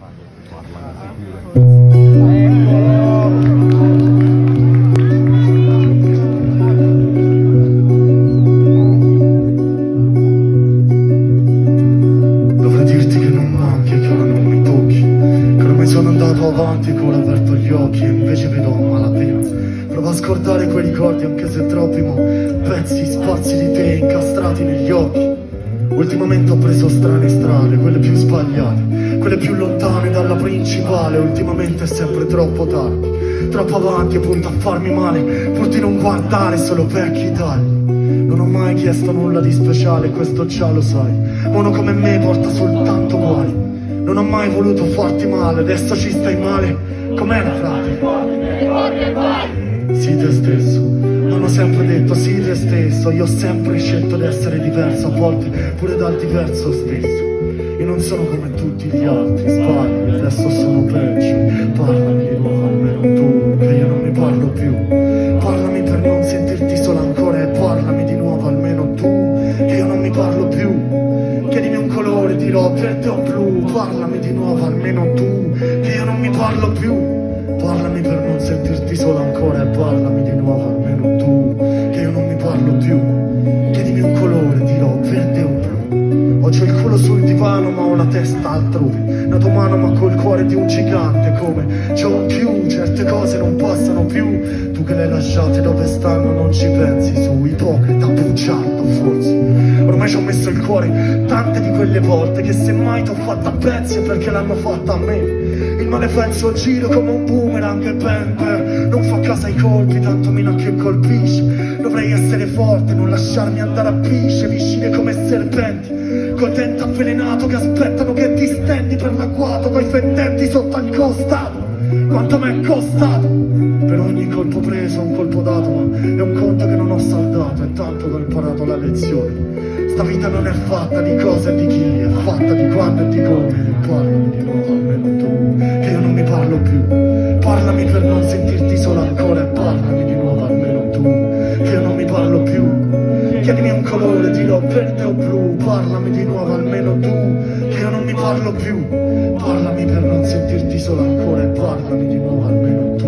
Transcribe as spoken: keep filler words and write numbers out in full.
Dovrei dirti che non manchi, che ora non mi tocchi, che ormai sono andato avanti con aperto gli occhi e invece vedo malapena. Prova a scordare quei ricordi anche se troppi, ma pezzi, spazi di te incastrati negli occhi. Ultimamente ho preso strane strade, quelle più sbagliate, quelle più lontane dalla principale. Ultimamente è sempre troppo tardi, troppo avanti e punto a farmi male, pur di non guardare solo vecchi tagli. Non ho mai chiesto nulla di speciale, questo già lo sai, uno come me porta soltanto guai. Non ho mai voluto farti male, adesso ci stai male, com'era frate? Sii te stesso, non ho sempre detto sii te stesso, io ho sempre scelto di essere diverso, a volte pure dal diverso stesso. Io non sono come tutti gli altri, sbagli, adesso sono peggio. Parlami di nuovo almeno tu, che io non mi parlo più. Parlami per non sentirti sola ancora e parlami di nuovo almeno tu, che io non mi parlo più. Chiedimi un colore, dirò verde o blu, parlami di nuovo almeno tu, che io non mi parlo più. Parlami per non sentirti sola ancora e parlami di nuovo almeno tu, che io non mi parlo più. Chiedimi un colore, dirò verde o blu. Oggi ho il culo sul divano ma ho la testa altrove, nato umano ma col cuore di un gigante, come John più, certe cose non passano più. Tu che le hai lasciate dove stanno non ci pensi, su ipocrita, bugiardo forse. Ormai ci ho messo il cuore tante di quelle volte che se mai t'ho fatta a pezzi è perché l'hanno fatta a me. Il male fa il suo giro come un boomerang e bang, non fa caso ai colpi, tanto meno che colpisce. Dovrei essere forte, non lasciarmi andare a pisce, vicine come serpenti, col dente avvelenato che aspettano che ti stendi per l'agguato, coi fendenti sotto al costato. Quanto m'è costato? Per ogni colpo preso un colpo dato, ma è un conto che non ho saldato, è tanto che ho imparato la lezione. Sta vita non è fatta di cosa e di chi, è fatta di quando e di come. Parlami di nuovo almeno tu, che io non mi parlo più. Parlami per non sentirti sola ancora e parlami di nuovo almeno tu, che io non mi parlo più. Chiedimi un colore, dirò verde o blu, parlami di nuovo almeno tu, che io non mi parlo più. Parlami per non sentirti sola ancora e parlami di nuovo almeno tu,